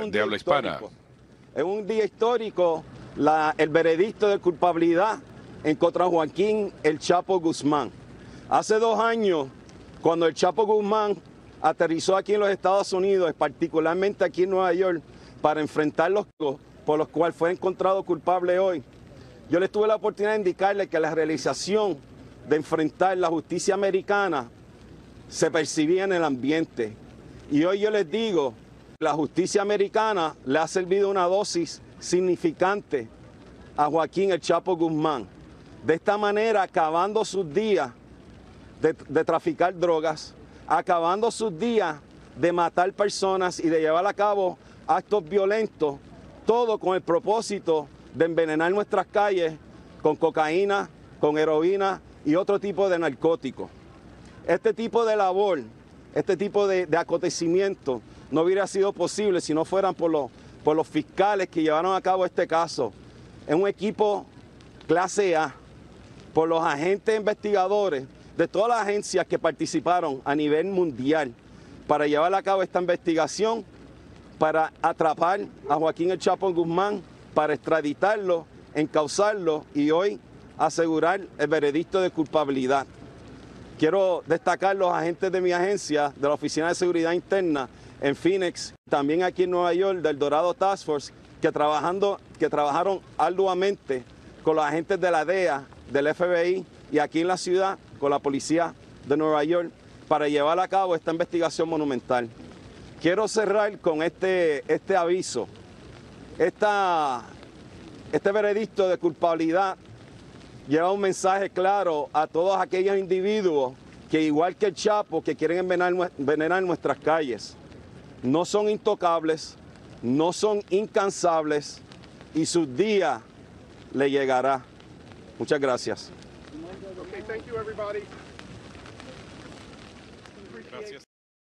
de habla hispana. Es un día histórico el veredicto de culpabilidad en contra Joaquín El Chapo Guzmán. Hace 2 años, cuando El Chapo Guzmán aterrizó aquí en los Estados Unidos, particularmente aquí en Nueva York, para enfrentar los por los cuales fue encontrado culpable hoy, yo les tuve la oportunidad de indicarle que la realización de enfrentar la justicia americana se percibía en el ambiente. Y hoy yo les digo, la justicia americana le ha servido una dosis significante a Joaquín El Chapo Guzmán. De esta manera, acabando sus días de traficar drogas, acabando sus días de matar personas y de llevar a cabo actos violentos, todo con el propósito de envenenar nuestras calles con cocaína, con heroína y otro tipo de narcóticos. Este tipo de labor, este tipo de acontecimiento no hubiera sido posible si no fueran por los fiscales que llevaron a cabo este caso. Es un equipo clase A, por los agentes investigadores de todas las agencias que participaron a nivel mundial para llevar a cabo esta investigación, para atrapar a Joaquín El Chapo Guzmán, para extraditarlo, encauzarlo y hoy asegurar el veredicto de culpabilidad. Quiero destacar los agentes de mi agencia, de la Oficina de Seguridad Interna en Phoenix, también aquí en Nueva York, del Dorado Task Force, que trabajaron arduamente con los agentes de la DEA, del FBI y aquí en la ciudad con la policía de Nueva York para llevar a cabo esta investigación monumental. Quiero cerrar con este aviso. Este veredicto de culpabilidad lleva un mensaje claro a todos aquellos individuos que, igual que el Chapo, que quieren envenenar nuestras calles. No son intocables, no son incansables y su día le llegará. Muchas gracias. Okay, thank you, everybody. Gracias.